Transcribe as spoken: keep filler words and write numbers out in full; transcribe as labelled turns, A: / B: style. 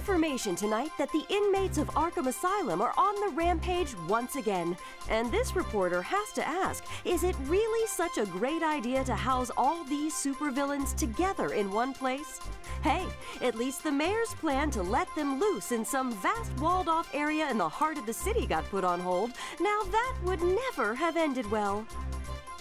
A: information tonight that the inmates of Arkham Asylum are on the rampage once again. And this reporter has to ask, is it really such a great idea to house all these supervillains together in one place? Hey, at least the mayor's plan to let them loose in some vast walled-off area in the heart of the city got put on hold. Now that would never have ended well.